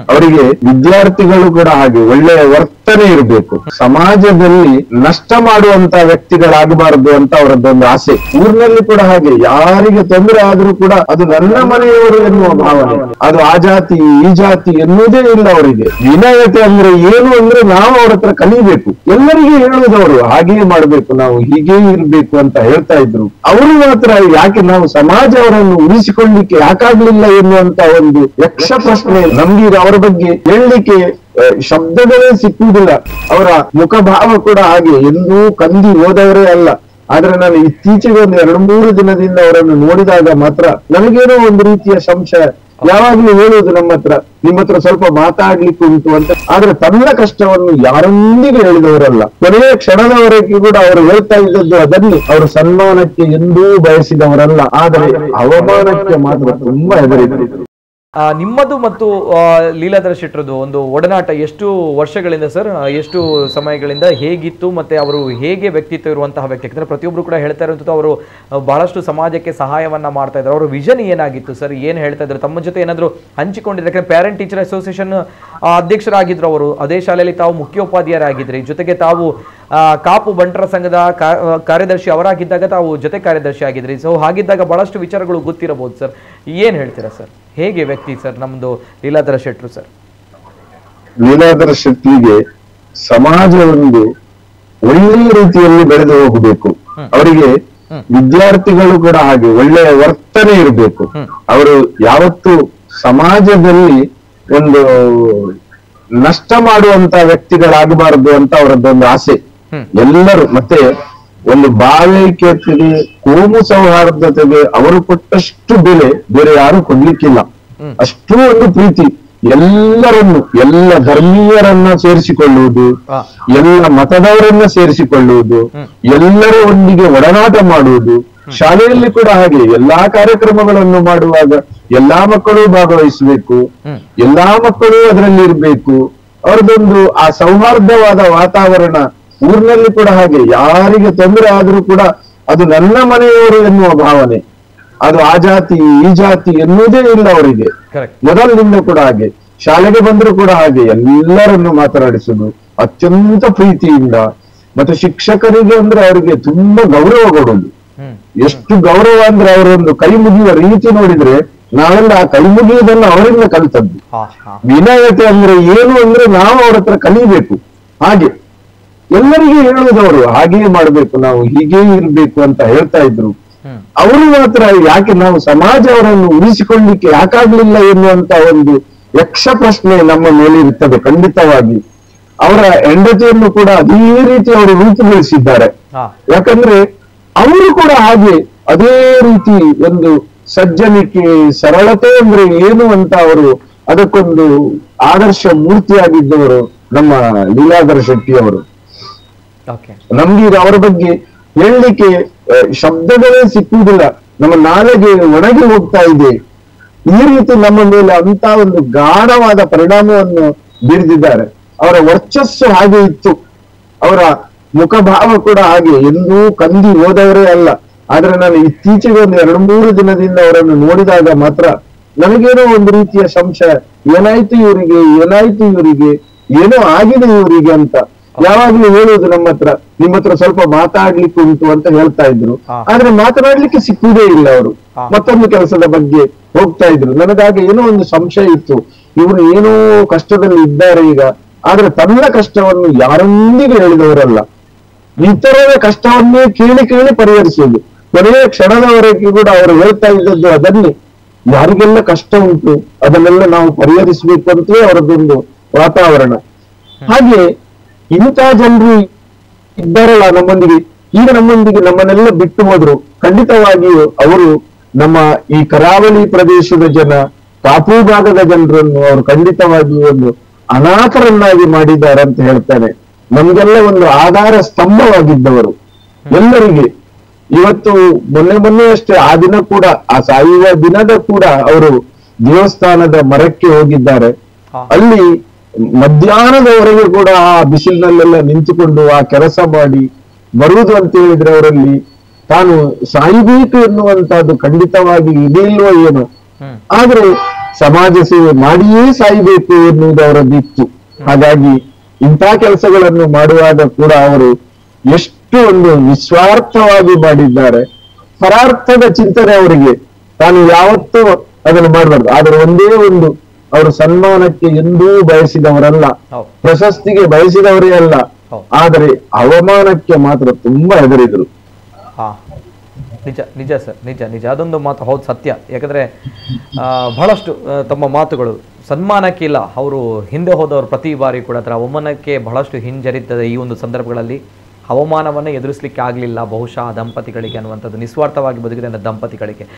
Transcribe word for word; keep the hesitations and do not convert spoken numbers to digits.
ಅವರಿಗೆ ವಿದ್ಯಾರ್ಥಿಗಳು ಕೂಡ ಹಾಗೆ ಒಳ್ಳೆಯ ವರ್ತನೆ ಇರಬೇಕು, ಸಮಾಜದಲ್ಲಿ ನಷ್ಟ ಮಾಡುವಂತ ವ್ಯಕ್ತಿಗಳಾಗಬಾರದು ಅಂತ ಅವರದ್ದೊಂದು ಆಸೆ. ಊರಿನಲ್ಲಿ ಕೂಡ ಹಾಗೆ ಯಾರಿಗೆ ತೊಂದರೆ ಆದ್ರೂ ಕೂಡ ಅದು ನನ್ನ ಮನೆಯವರು ಎನ್ನುವ ಭಾವನೆ, ಅದು ಆ ಜಾತಿ ಈ ಜಾತಿ ಎನ್ನುವುದೇ ಇಲ್ಲ ಅವರಿಗೆ. ವಿನಯತೆ ಅಂದ್ರೆ ಏನು ಅಂದ್ರೆ ನಾವು ಅವ್ರ ಹತ್ರ ಕಲಿಬೇಕು, ಎಲ್ಲರಿಗೂ ಹೇಳುವುದವರು ಹಾಗೆಯೇ ಮಾಡ್ಬೇಕು, ನಾವು ಹೀಗೆ ಇರ್ಬೇಕು ಅಂತ ಹೇಳ್ತಾ ಇದ್ರು. ಅವರು ಮಾತ್ರ ಯಾಕೆ ನಾವು ಸಮಾಜ ಅವರನ್ನು ಉಳಿಸಿಕೊಳ್ಳಿಕ್ಕೆ ಯಾಕಾಗ್ಲಿಲ್ಲ ಎನ್ನುವಂತ ಒಂದು ಯಕ್ಷ ಪ್ರಶ್ನೆ ನಮ್ಗೆ ಅವರ ಬಗ್ಗೆ ಹೇಳಲಿಕ್ಕೆ ಶಬ್ದಗಳೇ ಸಿಕ್ಕುವುದಿಲ್ಲ. ಅವರ ಮುಖಭಾವ ಕೂಡ ಹಾಗೆ, ಎಂದೂ ಕಂದಿ ಹೋದವರೇ ಅಲ್ಲ. ಆದ್ರೆ ನಾನು ಇತ್ತೀಚೆಗೆ ಒಂದು ಎರಡು ಮೂರು ದಿನದಿಂದ ಅವರನ್ನು ನೋಡಿದಾಗ ಮಾತ್ರ ನನಗೇನೋ ಒಂದು ರೀತಿಯ ಸಂಶಯ. ಯಾವಾಗ್ಲೂ ಹೇಳುವುದು ನಮ್ಮ ಹತ್ರ, ನಿಮ್ಮ ಹತ್ರ ಸ್ವಲ್ಪ ಮಾತಾಡ್ಲಿಕ್ಕೆ ಉಂಟು ಅಂತ. ಆದ್ರೆ ತನ್ನ ಕಷ್ಟವನ್ನು ಯಾರೊಂದಿಗೆ ಹೇಳಿದವರಲ್ಲ. ಕೊನೆಯ ಕ್ಷಣದವರೆಗೆ ಕೂಡ ಅವರು ಹೇಳ್ತಾ ಇದ್ದದ್ದು ಅದನ್ನು ಅವರು ಸನ್ಮಾನಕ್ಕೆ ಎಂದೂ ಬಯಸಿದವರಲ್ಲ, ಆದರೆ ಅವಮಾನಕ್ಕೆ ಮಾತ್ರ ತುಂಬಾ ಹೆದರಿದ್ರು. ನಿಮ್ಮದು ಮತ್ತು ಲೀಲಾಧರ ಶೆಟ್ಟರದು ಒಂದು ಒಡನಾಟ ಎಷ್ಟು ವರ್ಷಗಳಿಂದ ಸರ್, ಎಷ್ಟು ಸಮಯಗಳಿಂದ ಹೇಗಿತ್ತು, ಮತ್ತೆ ಅವರು ಹೇಗೆ ವ್ಯಕ್ತಿತ್ವ ಇರುವಂತಹ ವ್ಯಕ್ತಿ? ಯಾಕಂದ್ರೆ ಪ್ರತಿಯೊಬ್ಬರು ಕೂಡ ಹೇಳ್ತಾ ಇರುವಂಥದ್ದು ಅವರು ಬಹಳಷ್ಟು ಸಮಾಜಕ್ಕೆ ಸಹಾಯವನ್ನ ಮಾಡ್ತಾ ಇದ್ರು. ಅವರ ವಿಷನ್ ಏನಾಗಿತ್ತು ಸರ್, ಏನ್ ಹೇಳ್ತಾ ಇದ್ರು? ತಮ್ಮ ಜೊತೆ ಏನಾದ್ರು ಹಂಚಿಕೊಂಡಿದ್ರೆ? ಯಾಕಂದ್ರೆ ಪ್ಯಾರೆಂಟ್ ಟೀಚರ್ ಅಸೋಸಿಯೇಷನ್ ಅಧ್ಯಕ್ಷರಾಗಿದ್ರು ಅವರು, ಅದೇ ಶಾಲೆಯಲ್ಲಿ ತಾವು ಮುಖ್ಯೋಪಾಧ್ಯಾಯರಾಗಿದ್ರಿ, ಜೊತೆಗೆ ತಾವು ಕಾಪು ಬಂಟರ ಸಂಘದ ಕಾರ್ಯದರ್ಶಿ ಅವರಾಗಿದ್ದಾಗ ತಾವು ಜೊತೆ ಕಾರ್ಯದರ್ಶಿ ಆಗಿದ್ರಿ. ಸೊ ಹಾಗಿದ್ದಾಗ ಬಹಳಷ್ಟು ವಿಚಾರಗಳು ಗೊತ್ತಿರಬಹುದು ಸರ್, ಏನ್ ಹೇಳ್ತೀರಾ ಸರ್? ಹೇಗೆ ವ್ಯಕ್ತಿ ಸರ್ ನಮ್ದು ಲೀಲಾಧರ ಶೆಟ್ಟರು ಸರ್? ಲೀಲಾಧರ ಶೆಟ್ಟಿಗೆ ಸಮಾಜ ಒಂದು ಒಳ್ಳೆಯ ರೀತಿಯಲ್ಲಿ ಬೆಳೆದು ಹೋಗಬೇಕು. ಅವರಿಗೆ ವಿದ್ಯಾರ್ಥಿಗಳು ಕೂಡ ಹಾಗೆ ಒಳ್ಳೆಯ ವರ್ತನೆ ಇರಬೇಕು. ಅವರು ಯಾವತ್ತು ಸಮಾಜದಲ್ಲಿ ಒಂದು ನಷ್ಟ ಮಾಡುವಂತ ವ್ಯಕ್ತಿಗಳಾಗಬಾರದು ಅಂತ ಅವರದ್ದೊಂದು ಆಸೆ. ಎಲ್ಲರೂ ಮತ್ತೆ ಒಂದು ಭಾವೈಕ್ಯತೆಗೆ, ಕೋಮು ಸೌಹಾರ್ದತೆಗೆ ಅವರು ಕೊಟ್ಟಷ್ಟು ಬೆಲೆ ಬೇರೆ ಯಾರು ಕೊಡ್ಲಿಕ್ಕಿಲ್ಲ. ಅಷ್ಟು ಒಂದು ಪ್ರೀತಿ, ಎಲ್ಲರನ್ನು, ಎಲ್ಲ ಧರ್ಮೀಯರನ್ನ ಸೇರಿಸಿಕೊಳ್ಳುವುದು, ಎಲ್ಲ ಮತದವರನ್ನ ಸೇರಿಸಿಕೊಳ್ಳುವುದು, ಎಲ್ಲರ ಒಂದಿಗೆ ಒಡನಾಟ ಮಾಡುವುದು. ಶಾಲೆಯಲ್ಲಿ ಕೂಡ ಹಾಗೆ ಎಲ್ಲಾ ಕಾರ್ಯಕ್ರಮಗಳನ್ನು ಮಾಡುವಾಗ ಎಲ್ಲಾ ಮಕ್ಕಳು ಭಾಗವಹಿಸಬೇಕು, ಎಲ್ಲಾ ಮಕ್ಕಳು ಅದರಲ್ಲಿ ಇರಬೇಕು. ಅವರದೊಂದು ಆ ಸೌಹಾರ್ದವಾದ ವಾತಾವರಣ. ಊರಿನಲ್ಲಿ ಕೂಡ ಹಾಗೆ ಯಾರಿಗೆ ತೊಂದರೆ ಆದ್ರೂ ಕೂಡ ಅದು ನನ್ನ ಮನೆಯವರು ಎನ್ನುವ ಭಾವನೆ, ಅದು ಆ ಜಾತಿ ಈ ಜಾತಿ ಎನ್ನುವುದೇ ಇಲ್ಲ ಅವರಿಗೆ. ಮೊದಲಿನಿಂದ ಕೂಡ ಹಾಗೆ, ಶಾಲೆಗೆ ಬಂದ್ರು ಕೂಡ ಹಾಗೆ ಎಲ್ಲರನ್ನು ಮಾತನಾಡಿಸುದು ಅತ್ಯಂತ ಪ್ರೀತಿಯಿಂದ. ಮತ್ತೆ ಶಿಕ್ಷಕರಿಗೆ ಅಂದ್ರೆ ಅವರಿಗೆ ತುಂಬಾ ಗೌರವ ಕೊಡುದು. ಎಷ್ಟು ಗೌರವ ಅಂದ್ರೆ ಅವರೊಂದು ಕೈ ಮುಗಿಯುವ ರೀತಿ ನೋಡಿದ್ರೆ ನಾವೆಲ್ಲ ಆ ಕೈ ಮುಗಿಯುವುದನ್ನು ಅವರಿಂದ ಕಲಿತದ್ದು. ವಿನಯತೆ ಅಂದ್ರೆ ಏನು ಅಂದ್ರೆ ನಾವು ಅವ್ರ ಹತ್ರ ಕಲಿಬೇಕು. ಹಾಗೆ ಎಲ್ಲರಿಗೂ ಹೇಳುವುದವರು ಹಾಗೆಯೇ ಮಾಡ್ಬೇಕು, ನಾವು ಹೀಗೆ ಇರ್ಬೇಕು ಅಂತ ಹೇಳ್ತಾ ಇದ್ರು. ಅವರು ಮಾತ್ರ ಯಾಕೆ ನಾವು ಸಮಾಜ ಅವರನ್ನು ಉಳಿಸಿಕೊಳ್ಳಿಕ್ಕೆ ಯಾಕಾಗ್ಲಿಲ್ಲ ಎನ್ನುವಂತ ಒಂದು ಯಕ್ಷ ಪ್ರಶ್ನೆ ನಮ್ಮ ಮೇಲೆ ಇರ್ತದೆ ಖಂಡಿತವಾಗಿ. ಅವರ ಹೆಂಡತಿಯನ್ನು ಕೂಡ ಅದೇ ರೀತಿ ಅವರು ರೂಪುಗೊಳಿಸಿದ್ದಾರೆ. ಯಾಕಂದ್ರೆ ಅವರು ಕೂಡ ಹಾಗೆ ಅದೇ ರೀತಿ ಒಂದು ಸಜ್ಜನಿಕೆ, ಸರಳತೆ ಅಂದ್ರೆ ಏನು ಅಂತ ಅವರು ಅದಕ್ಕೊಂದು ಆದರ್ಶ ಮೂರ್ತಿಯಾಗಿದ್ದವರು ನಮ್ಮ ಲೀಲಾಧರ ಶೆಟ್ಟಿ ಅವರು. ನಮ್ಗೆ ಅವರ ಬಗ್ಗೆ ಹೇಳಲಿಕ್ಕೆ ಶಬ್ದಗಳೇ ಸಿಕ್ಕುವುದಿಲ್ಲ, ನಮ್ಮ ನಾಲೆಗೆ ಒಣಗಿ ಹೋಗ್ತಾ ಇದೆ. ಈ ರೀತಿ ನಮ್ಮ ಮೇಲೆ ಅಂತ ಒಂದು ಗಾಢವಾದ ಪರಿಣಾಮವನ್ನು ಬೀರಿದಿದ್ದಾರೆ. ಅವರ ವರ್ಚಸ್ಸು ಹಾಗೆ ಇತ್ತು, ಅವರ ಮುಖಭಾವ ಕೂಡ ಹಾಗೆ, ಎಂದೂ ಕಂದಿ ಹೋದವರೇ ಅಲ್ಲ. ಆದ್ರೆ ನಾನು ಇತ್ತೀಚೆಗೆ ಒಂದು ಎರಡು ಮೂರು ದಿನದಿಂದ ಅವರನ್ನು ನೋಡಿದಾಗ ಮಾತ್ರ ನನಗೇನೋ ಒಂದು ರೀತಿಯ ಸಂಶಯ, ಏನಾಯ್ತು ಇವರಿಗೆ ಏನಾಯ್ತು ಇವರಿಗೆ ಏನೋ ಆಗಿದೆ ಇವರಿಗೆ ಅಂತ. ಯಾವಾಗ್ಲೂ ಹೇಳುವುದು ನಮ್ಮ ಹತ್ರ, ನಿಮ್ಮ ಹತ್ರ ಸ್ವಲ್ಪ ಮಾತಾಡ್ಲಿಕ್ಕೆ ಉಂಟು ಅಂತ ಹೇಳ್ತಾ ಇದ್ರು. ಆದ್ರೆ ಮಾತನಾಡ್ಲಿಕ್ಕೆ ಸಿಕ್ಕುವುದೇ ಇಲ್ಲ. ಅವರು ಮತ್ತೊಂದು ಕೆಲಸದ ಬಗ್ಗೆ ಹೋಗ್ತಾ ಇದ್ರು. ನನಗಾಗ ಏನೋ ಒಂದು ಸಂಶಯ ಇತ್ತು, ಇವರು ಏನೋ ಕಷ್ಟದಲ್ಲಿ ಇದ್ದಾರೆ ಈಗ. ಆದ್ರೆ ತನ್ನ ಕಷ್ಟವನ್ನು ಯಾರೊಂದಿಗೆ ಹೇಳಿದವರಲ್ಲ, ಇತರರ ಕಷ್ಟವನ್ನೇ ಕೇಳಿ ಕೇಳಿ ಪರಿಹರಿಸುವುದು. ಕೊನೆಯ ಕ್ಷಣದವರೆಗೆ ಕೂಡ ಅವರು ಹೇಳ್ತಾ ಇದ್ದದ್ದು ಅದನ್ನೇ, ಯಾರಿಗೆಲ್ಲ ಕಷ್ಟ ಉಂಟು ಅದನ್ನೆಲ್ಲ ನಾವು ಪರಿಹರಿಸಬೇಕು ಅಂತಲೇ ಅವರದ್ದೊಂದು ವಾತಾವರಣ. ಹಾಗೆ ಇಂಥ ಜನರು ಇದ್ದಾರಲ್ಲ ನಮ್ಮೊಂದಿಗೆ, ಈಗ ನಮ್ಮೊಂದಿಗೆ ನಮ್ಮನ್ನೆಲ್ಲ ಬಿಟ್ಟು ಹೋದ್ರು. ಖಂಡಿತವಾಗಿಯೂ ಅವರು ನಮ್ಮ ಈ ಕರಾವಳಿ ಪ್ರದೇಶದ ಜನ, ಕಾಪು ಭಾಗದ ಜನರನ್ನು ಅವರು ಖಂಡಿತವಾಗಿಯೂ ಒಂದು ಅನಾಥರನ್ನಾಗಿ ಮಾಡಿದ್ದಾರೆ ಅಂತ ಹೇಳ್ತಾನೆ. ನಮ್ಗೆಲ್ಲ ಒಂದು ಆಧಾರ ಸ್ತಂಭವಾಗಿದ್ದವರು ಎಲ್ಲರಿಗೆ. ಇವತ್ತು ಮೊನ್ನೆ ಮೊನ್ನೆ ಅಷ್ಟೇ ಆ ದಿನ ಕೂಡ, ಆ ಸಾಯುವ ದಿನದ ಕೂಡ ಅವರು ದೇವಸ್ಥಾನದ ಮರಕ್ಕೆ ಹೋಗಿದ್ದಾರೆ. ಅಲ್ಲಿ ಮಧ್ಯಾಹ್ನದವರೆಗೆ ಕೂಡ ಆ ಬಿಸಿಲಿನಲ್ಲೆಲ್ಲ ನಿಂತುಕೊಂಡು ಆ ಕೆಲಸ ಮಾಡಿ ಬರುವುದು ಅಂತ ಹೇಳಿದ್ರೆ ಅವರಲ್ಲಿ ತಾನು ಸಾಯಬೇಕು ಎನ್ನುವಂತಹದ್ದು ಖಂಡಿತವಾಗಿ ಇದೆ ಇಲ್ವೋ ಏನೋ. ಆದ್ರೆ ಸಮಾಜ ಸೇವೆ ಮಾಡಿಯೇ ಸಾಯಬೇಕು ಎನ್ನುವುದು ಅವರದ್ದಿತ್ತು. ಹಾಗಾಗಿ ಇಂಥ ಕೆಲಸಗಳನ್ನು ಮಾಡುವಾಗ ಕೂಡ ಅವರು ಎಷ್ಟು ಒಂದು ನಿಸ್ವಾರ್ಥವಾಗಿ ಮಾಡಿದ್ದಾರೆ. ಪರಾರ್ಥದ ಚಿಂತನೆ ಅವರಿಗೆ, ತಾನು ಯಾವತ್ತೂ ಅದನ್ನು ಮಾಡಬಾರ್ದು. ಆದ್ರೆ ಒಂದೇ ಒಂದು, ಅವರು ಸನ್ಮಾನಕ್ಕೆ ಎಂದೂ ಬಯಸಿದವರಲ್ಲ, ಪ್ರಶಸ್ತಿಗೆ ಬಯಸಿದವರೇ ಅಲ್ಲ, ಆದರೆ ಅವಮಾನಕ್ಕೆ ಮಾತ್ರ ತುಂಬಾ ಹೆದರಿದ್ರು. ಹಾ, ನಿಜ ನಿಜ ಸರ್, ನಿಜ ನಿಜ ಅದೊಂದು ಮಾತು ಹೌದು, ಸತ್ಯ. ಯಾಕಂದ್ರೆ ಬಹಳಷ್ಟು ತಮ್ಮ ಮಾತುಗಳು ಸನ್ಮಾನಕ್ಕಿಲ್ಲ, ಅವರು ಹಿಂದೆ ಹೋದವರು ಪ್ರತಿ ಬಾರಿ ಕೂಡ ಅದರ ಅವಮಾನಕ್ಕೆ ಬಹಳಷ್ಟು ಹಿಂಜರಿತದೆ. ಈ ಒಂದು ಸಂದರ್ಭಗಳಲ್ಲಿ ಅವಮಾನವನ್ನು ಎದುರಿಸಲಿಕ್ಕೆ ಆಗಲಿಲ್ಲ ಬಹುಶಃ ದಂಪತಿಗಳಿಗೆ ಅನ್ನುವಂಥದ್ದು, ನಿಸ್ವಾರ್ಥವಾಗಿ ಬದುಕಿದ ದಂಪತಿಗಳಿಗೆ.